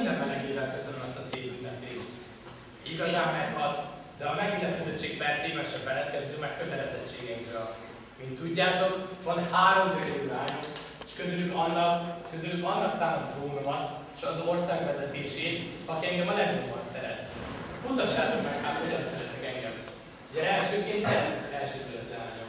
minden melegével köszönöm azt a szép ünneplést. Igazán meghat, de a megilletődöttség percében se feledkezzünk meg kötelezettségeinkről. Mint tudjátok, van 3 gyönyörű lányunk, és közülük annak szánom trónomat, és az ország vezetését, aki engem a legjobban szeret. Mutassátok meg hát, hogyan szeretek engem. Gyere elsőként te, elsőszülött lányom.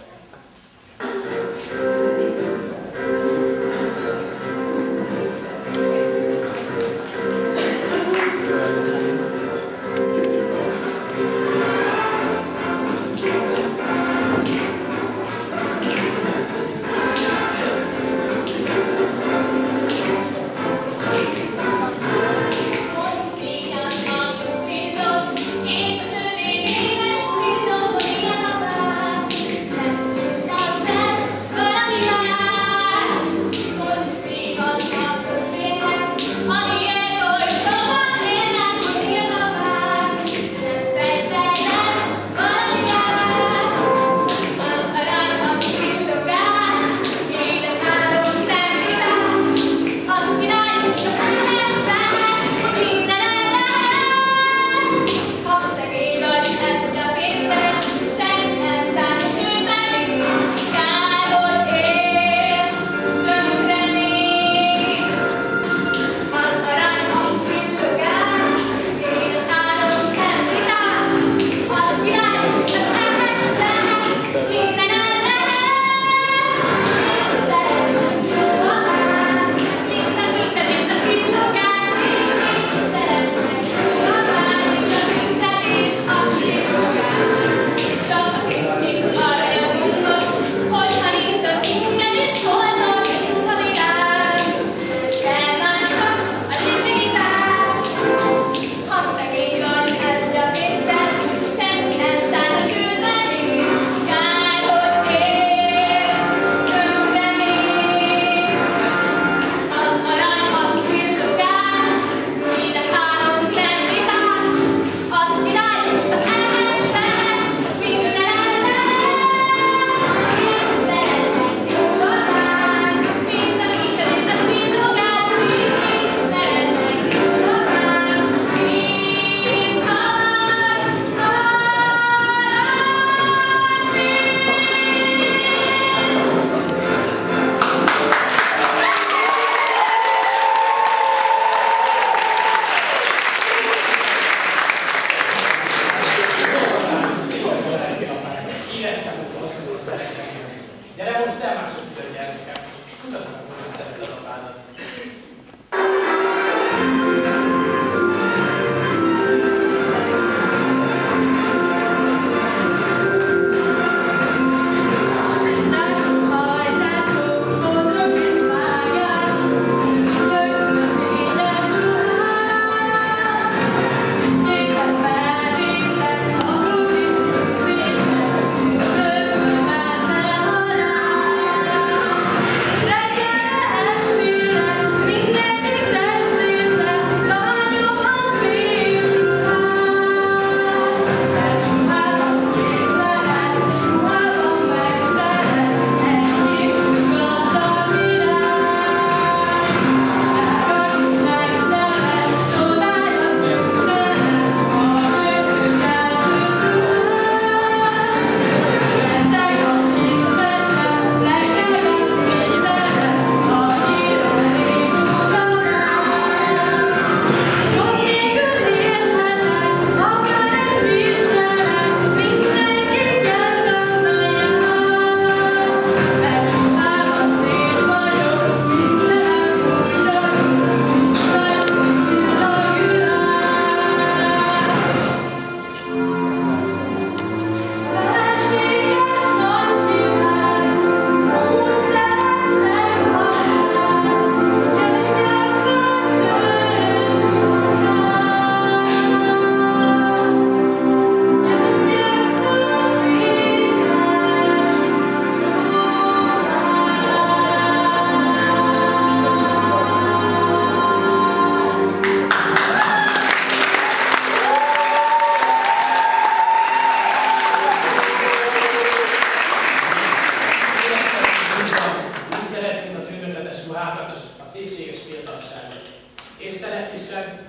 Valami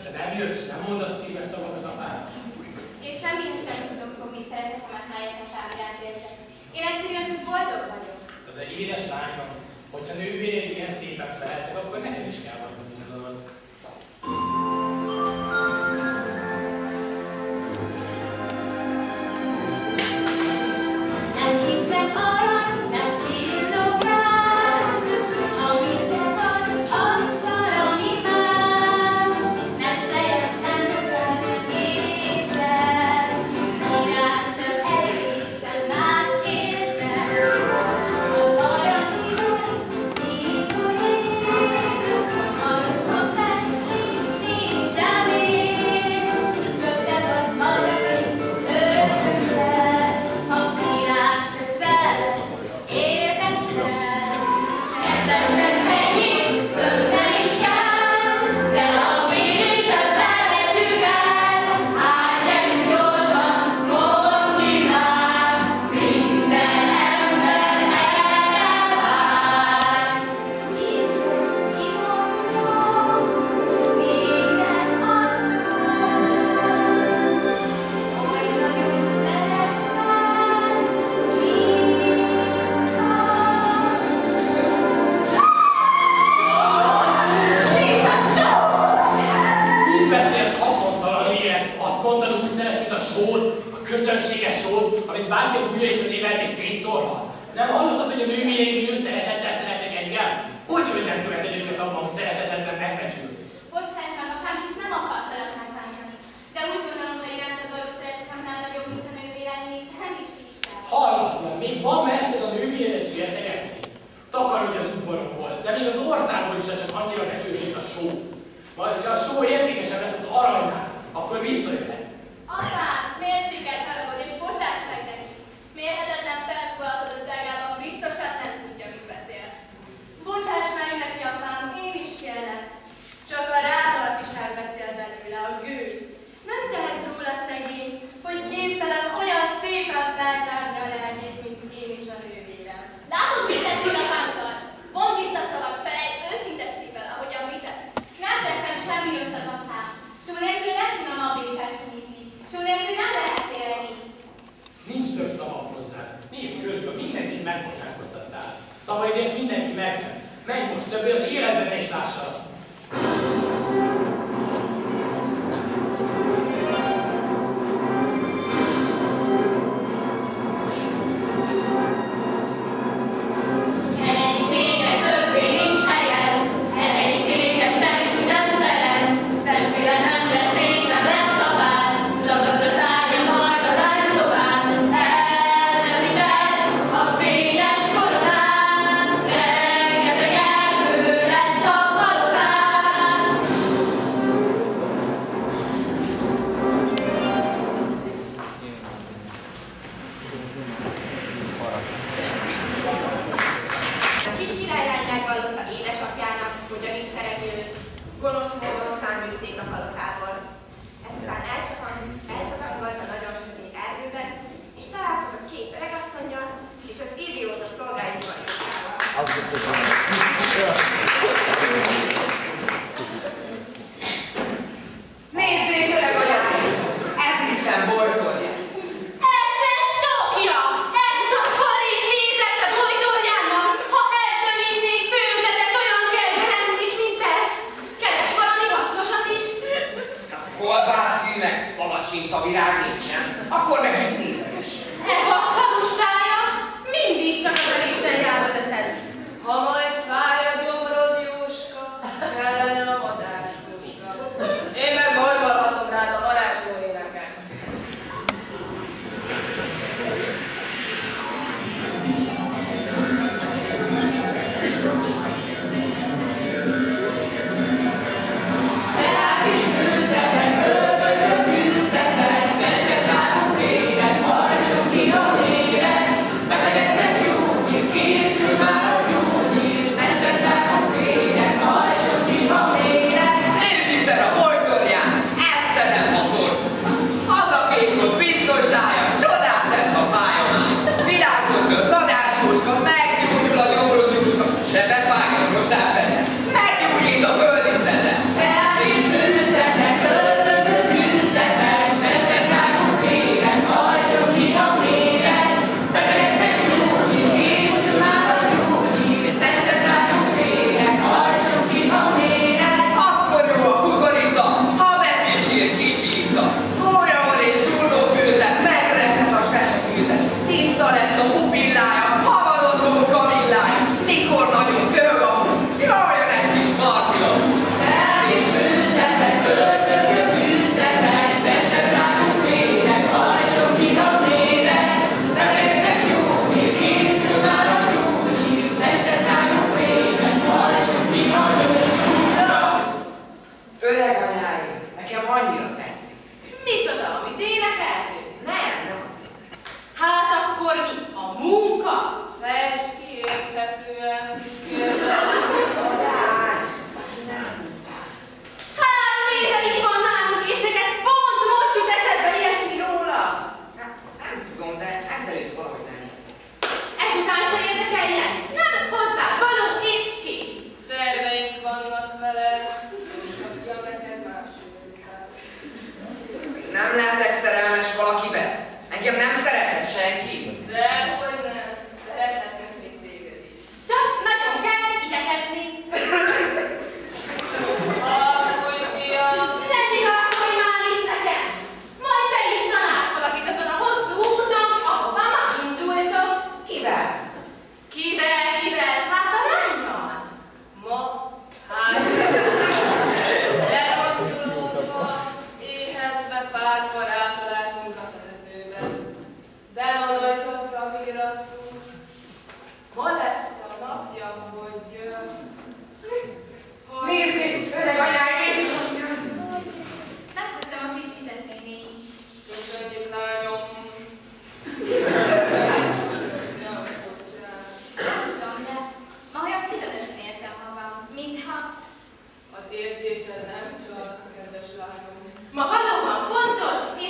Te nem jössz, nem mondasz szíves szavakat apád? És semmihez sem tudom fogni szeretetemet, ha egyes ábrát érzek. Én egyszerűen csak boldog vagyok. Az egy édes lányom, hogyha nővéreid ilyen szépen feleltek, akkor neked is kell valamit gondolod. Nem kincs lesz arany, nem csillogás, amit te vagy, az valami más. Nem sejt, nem rögtön, nem észre, irántad egészen más érzem. Az arany vizet, mikor ér, a ruha festi, mint sem ér. Csak te vagy maradék, töröközzel, a világ csak veled érdekel. Ezeknek ennyi, több nem is kell, de amíg csak felvettük el, hát gyerünk gyorsan, mondd ki már, minden ember erre vár. És most kimondom, még nem azt oly nagyon szeretlek, Mit beszélsz haszontalan ilyen? Azt mondtad, úgy szeretnéd a sót, a közönséges sót, amit bárki az ujjai közé vett és szétszórhat. Nem hallottad, hogy a nővéreid minő szeretettel szeretnek engem? Hogy nem követed őket abban, hogy szeretetedben megbecsülsz? Bocsáss meg, apám, hisz nem akartalak megbántani. De úgy gondolom, hogy irántad való szeretetemnál nagyobb, mint a nővéreimné, nem is kisebb. Hallatlan, még van merszed a nővéredet sértegetni? Takarodj az udvaromból, de még az országból is csak annyira becsülnék a só. Majd, ha a só értékesebb lesz az aranynál, akkor visszajöhetsz. Apám, mérsékelt haragod és bocsáss meg neki. Mérhetetlen felfoglalkodottságában biztosan nem tudja, mit beszél. Bocsáss meg neki, apám, én is kérlek. Csak a rádalapiság beszél belőle, a gő. Nem tehet róla szegény, hogy képtelen olyan szépen feltárni a lelkét, mint én is a nővérem. Látod, mit tettél apámmal? Mondd vissza a szavat, s felejt őszinte szívvel, ahogyan vitett. Nem tettem semmi rosszat, apám. Só nélkül legfinomabb étel sem ízlik. Só nélkül nem lehet élni. Nincs több szavam hozzá. Nézd körülbelül, mindenkit megbocsátkoztattál. Szavaidért mindenki megfed. Menj most, többé az életben ne is lássad. Engedik téged többé nincs helyen, engedik téged senki nem szeret. Testvére nem lesz és nem lesz szabád, lagadra zárja majd a lányszobán. Elveszited a fényes koronát, rengeteg erdő lesz a palotán. A kis királylány megvallotta édesapjának, hogyan is szereti őt. Gonosz módon száműzték a palotából. Ezután elcsakangolt a nagyon sötét erdőben, és találkozott két öregasszonnyal, és az idióta szolgáival jósággal. Nézzék, öreg anyáim! Ez itten Bortolja! Ez egy tokja! Ezt a palit nézett a bojdorjának! Ha ebből innék főzetet, olyan kedve lennék, mint te! Keres valami hasznosat is? Kolbászfű meg palacsinta virág nincsen, akkor meg mit nézeges? E bakta lustája, mindig csak az elésen jár az eszed. Ha majd fáj a gyomrod, Jóska, kellene a madárpuska. Én meg mormolhatom rád a varázsló éneket. Teák és főzetek, körbökök tűzzetek, mestervágó félek, majd sok ki a lélek, betegeknek jó, készül Nem lehetek szerelmes valakibe. Engem nem szerethet senki. De, hogy nem. Szerethetünk még téged is. Csak nagyon kell igyekezni. Harkolj, fiam! Ne nyilatkozj már itt nekem! Majd te is találsz valakit azon a hosszú úton, ahova ma indultok. Kivel? Kivel? Hát a lánnyal! Ma? Hát... Elmondulódva, éhezve, fázva rátaláltunk a temetőben. Bevonultokra mirattunk. Ma lesz a napja, hogy jön. Nézzék, öreg anyáim! Meghoztam a friss vizet, néni. Köszönjük, lányom! Nem tudom, de ma olyan különösen érzem magam, mintha... Az érzésed nem csak, kedves lányom. Ma valóban fontos és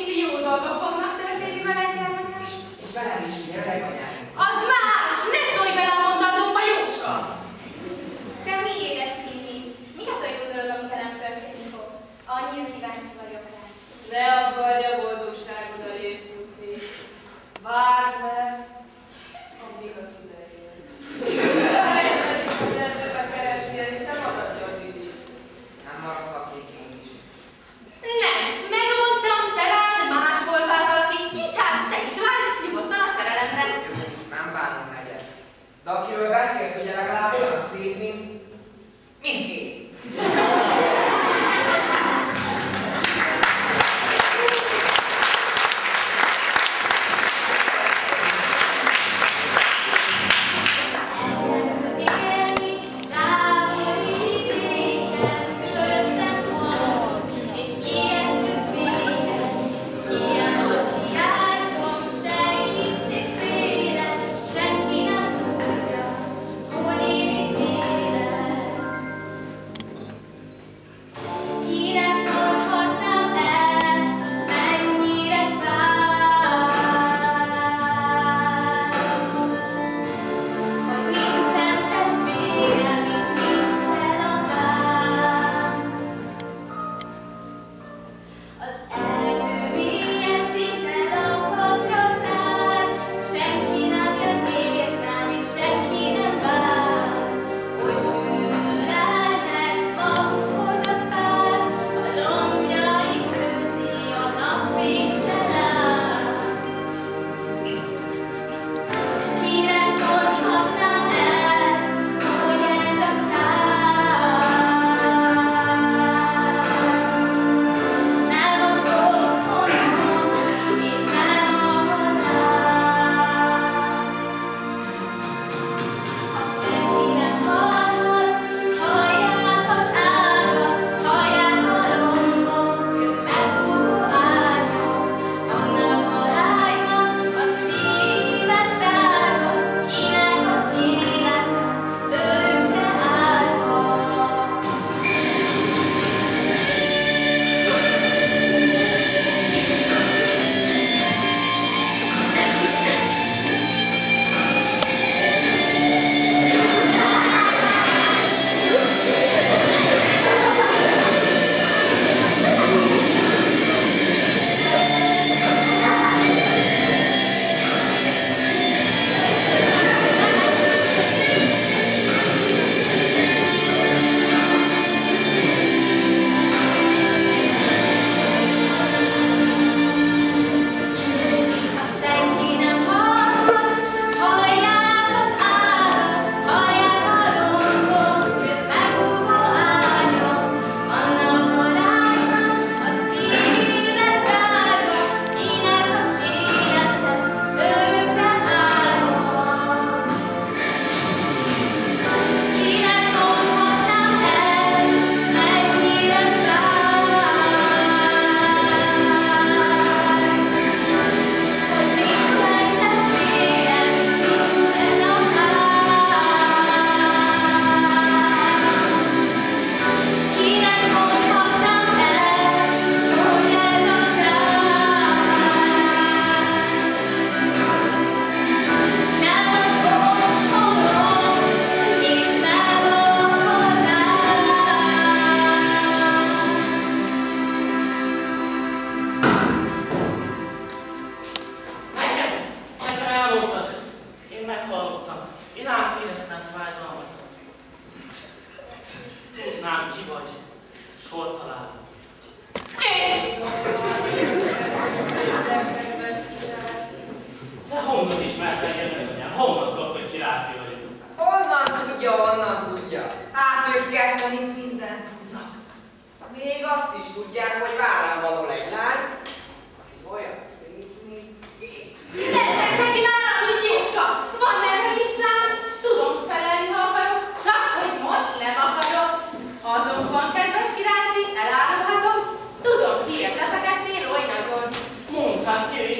hát ki is.